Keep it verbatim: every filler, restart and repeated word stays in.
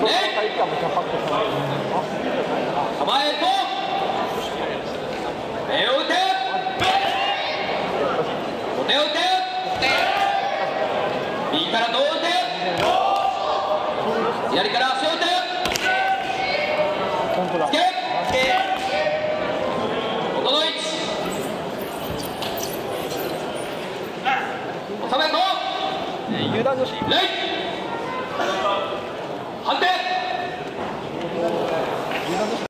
構えと目を打て小手を打て右から胴を打て左から足を打てつけ元の位置収めとレイ判定